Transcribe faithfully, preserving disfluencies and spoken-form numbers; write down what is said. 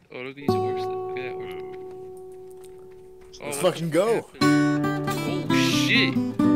Oh, look at these horses. Look at that horse. Oh, Let's what fucking the go. fuck happened? Oh shit!